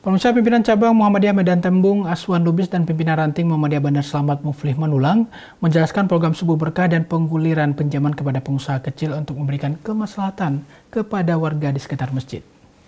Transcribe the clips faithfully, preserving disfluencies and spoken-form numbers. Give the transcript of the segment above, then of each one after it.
Pemirsa, pimpinan cabang Muhammadiyah Medan Tembung, Aswan Lubis, dan pimpinan ranting Muhammadiyah Bandar Selamat Muflih Manulang menjelaskan program Subuh Berkah dan pengguliran pinjaman kepada pengusaha kecil untuk memberikan kemaslahatan kepada warga di sekitar masjid.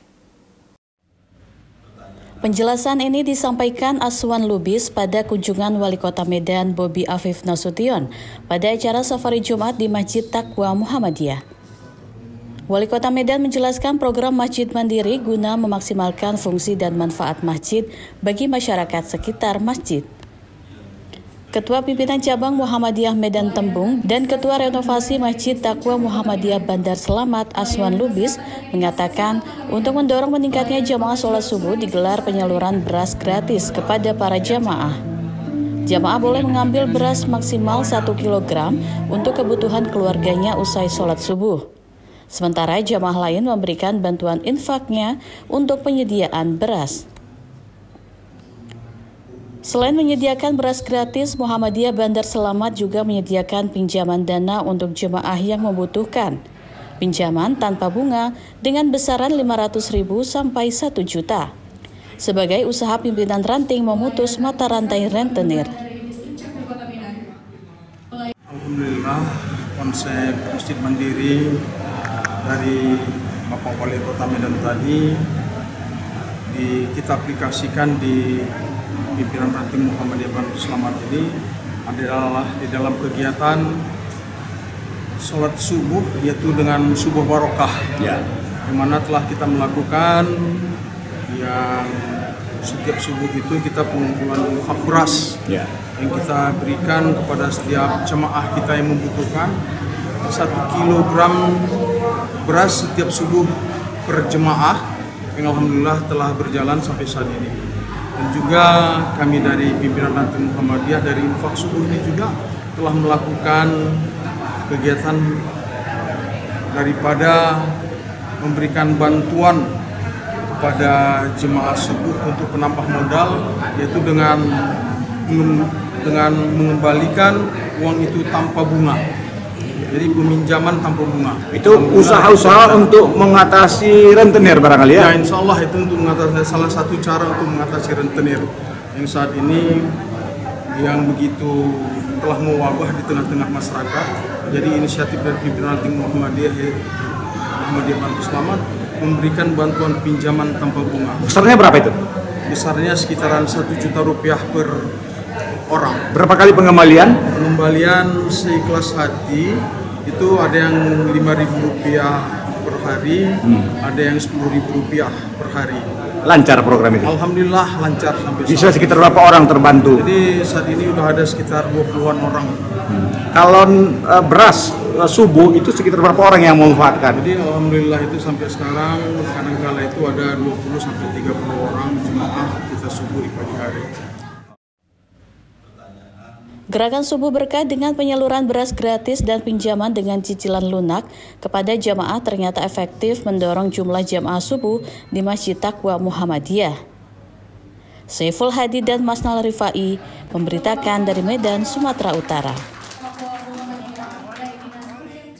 Penjelasan ini disampaikan Aswan Lubis pada kunjungan Wali Kota Medan Bobi Afif Nasution pada acara safari Jumat di Masjid Taqwa Muhammadiyah. Wali Kota Medan menjelaskan program Masjid Mandiri guna memaksimalkan fungsi dan manfaat masjid bagi masyarakat sekitar masjid. Ketua Pimpinan Cabang Muhammadiyah Medan Tembung dan Ketua Renovasi Masjid Taqwa Muhammadiyah Bandar Selamat Aswan Lubis mengatakan untuk mendorong meningkatnya jamaah sholat subuh digelar penyaluran beras gratis kepada para jamaah. Jamaah boleh mengambil beras maksimal satu kilogram untuk kebutuhan keluarganya usai sholat subuh. Sementara jamaah lain memberikan bantuan infaknya untuk penyediaan beras. Selain menyediakan beras gratis, Muhammadiyah Bandar Selamat juga menyediakan pinjaman dana untuk jemaah yang membutuhkan. Pinjaman tanpa bunga dengan besaran lima ratus ribu sampai satu juta. Sebagai usaha pimpinan ranting memutus mata rantai rentenir. Alhamdulillah, konsep Masjid Mandiri dari Bapak Wali Kota Medan tadi di, kita aplikasikan di pimpinan ranting Muhammadiyah Bandar Selamat ini adalah di dalam kegiatan sholat subuh, yaitu dengan subuh barokah, ya, di mana telah kita melakukan yang setiap subuh itu kita pengumpulan infak beras, ya, yang kita berikan kepada setiap jemaah kita yang membutuhkan satu kilogram beras setiap subuh per jemaah yang alhamdulillah telah berjalan sampai saat ini. Dan juga kami dari pimpinan ranting Muhammadiyah dari infak subuh ini juga telah melakukan kegiatan daripada memberikan bantuan kepada jemaah subuh untuk penambah modal, yaitu dengan dengan mengembalikan uang itu tanpa bunga. Jadi peminjaman tanpa bunga. Itu usaha-usaha untuk mengatasi rentenir barangkali ya? Ya, insya Allah itu untuk mengatasi salah satu cara untuk mengatasi rentenir yang saat ini yang begitu telah mewabah di tengah-tengah masyarakat. Jadi inisiatif dari pimpinan ranting Muhammadiyah Muhammadiyah Bandar Selamat memberikan bantuan pinjaman tanpa bunga. Besarnya berapa itu? Besarnya sekitaran satu juta rupiah per orang. Berapa kali pengembalian? Pengembalian seikhlas hati itu ada yang lima ribu rupiah per hari, hmm. ada yang sepuluh ribu rupiah per hari. Lancar program itu? Alhamdulillah lancar sampai bisa saat. Sekitar berapa orang terbantu? Jadi saat ini udah ada sekitar dua puluhan orang. Hmm. Kalau uh, beras uh, subuh itu sekitar berapa orang yang memanfaatkan? Jadi alhamdulillah itu sampai sekarang kadang-kala itu ada dua puluh sampai tiga puluh orang jemaah kita subuh di pagi hari. Gerakan Subuh Berkah dengan penyaluran beras gratis dan pinjaman dengan cicilan lunak kepada jamaah ternyata efektif mendorong jumlah jamaah subuh di Masjid Taqwa Muhammadiyah. Saiful Hadi dan Masnal Rifai memberitakan dari Medan, Sumatera Utara.